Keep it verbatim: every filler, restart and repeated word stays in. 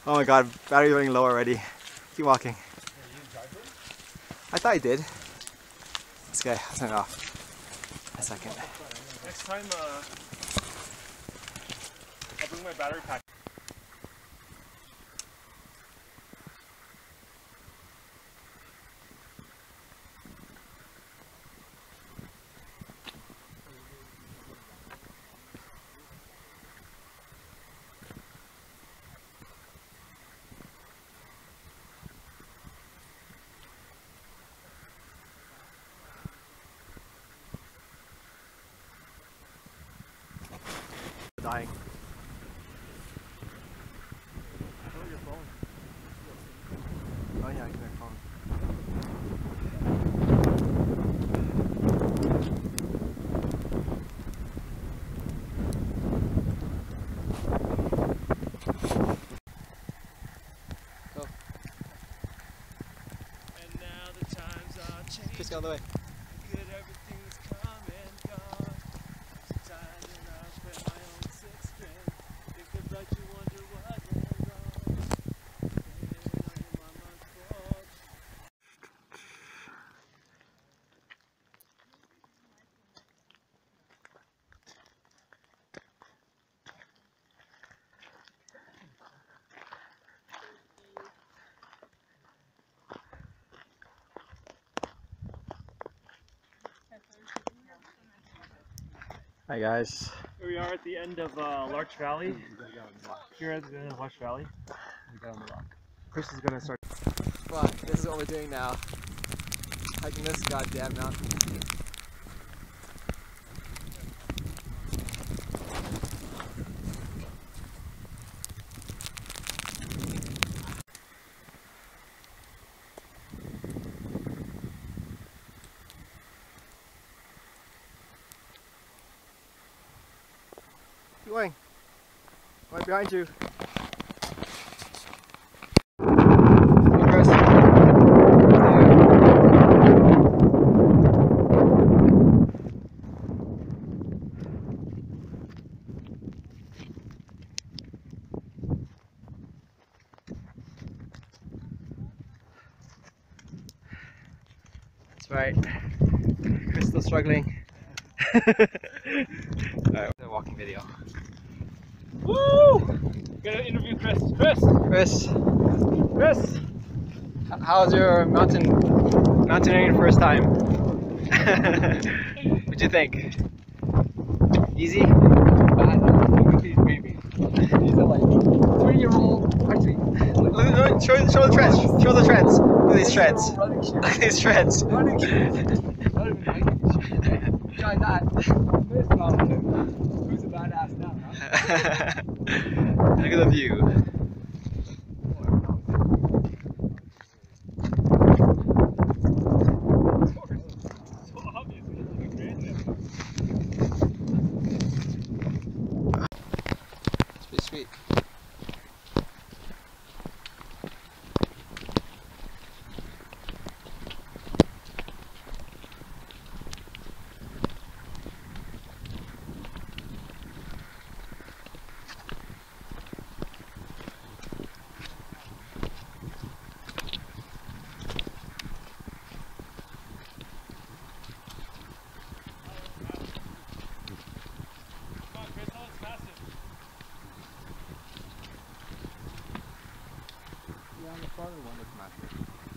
Oh my god, battery's running low already. Keep walking. I thought I did. It's okay, I'll turn it off. A second. Next time, uh, I'll bring my battery pack. Dying. Oh, your phone. Oh yeah, I can my phone. Go. And now the times are changing. Just go all the way. Good, everything's come and gone. Sometimes when I spread my own sixth string, think about you, wonder what went wrong. And I'm in my mind's fault. Hi guys. Here we are at the end of uh, Larch Valley. Here at the end of Larch Valley. Chris is gonna start. Fuck, this is what we're doing now. Hiking this goddamn mountain. Keep going. Right behind you. Hey, Chris. That's right. Chris still struggling. Alright, a walking video. Woo! Gotta interview Chris. Chris! Chris, Chris! h- how's your mountain mountaineering first time? What'd you think? Easy? Maybe. He's a like three year old. Actually, Look, look, look, show, show the treads. Show the treads. Look at these treads. running shoes. Look at these treads. Running shoes. Not even hiking shoes. Try that. On this mountain. Who's a badass now, huh? Look at the view. Sweet, sweet. Yeah, on the farther one looks massive.